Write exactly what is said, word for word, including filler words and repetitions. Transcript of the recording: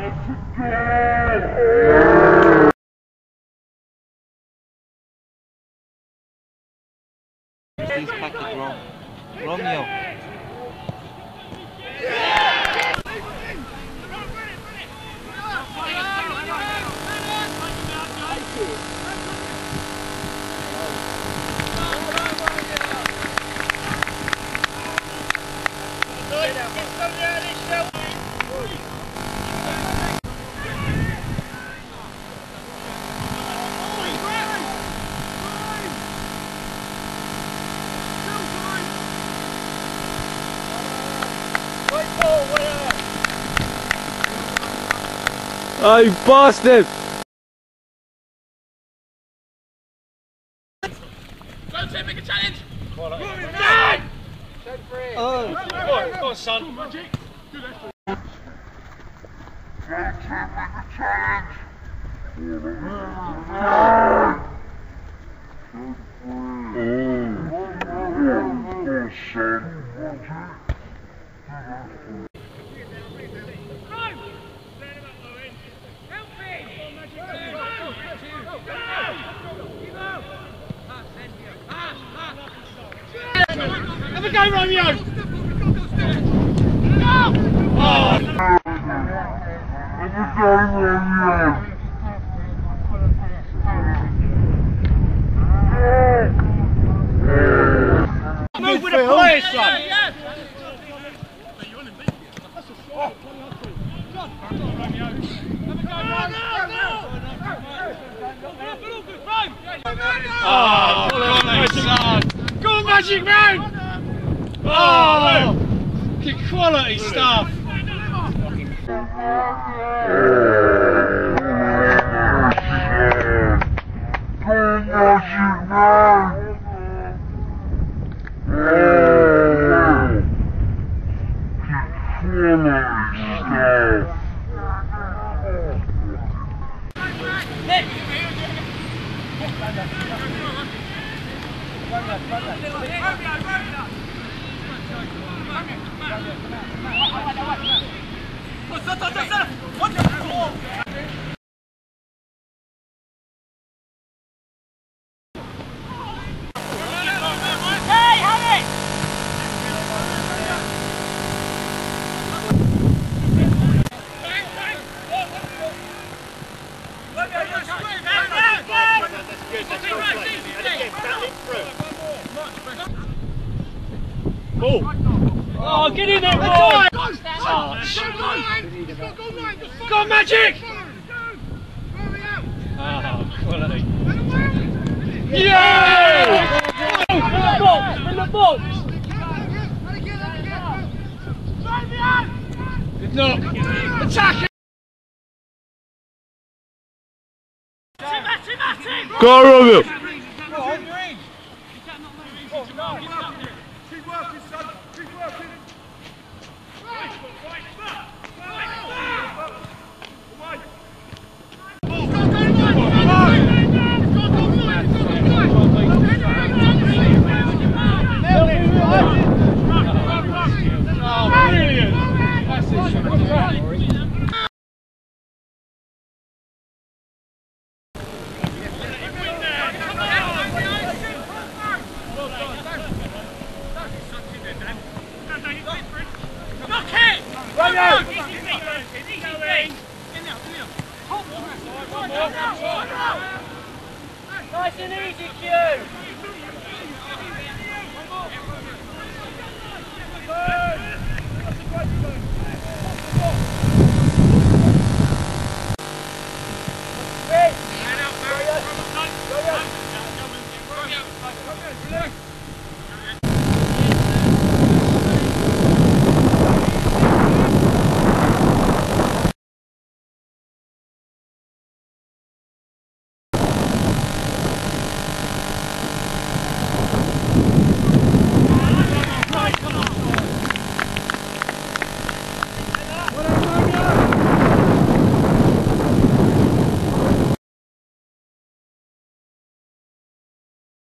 He's packed wrong. Romeo. Oh, you bastard! Go Tim, make a challenge! Come on, Oh. go on, go on, son. Magic! Good effort. Have a go, Romeo! Go! Oh! Have a go, Romeo! Move with the players, son! Oh, go on, Magic! Go on, Magic Man! Oh, good quality stuff! Oh, get in there, boy! Oh, go on, Magic! Oh, quality. Yeah! In the box! In the box! Good knock. Attack it! Go, Romeo! Keep working, son. Keep working. Nice and easy, Q!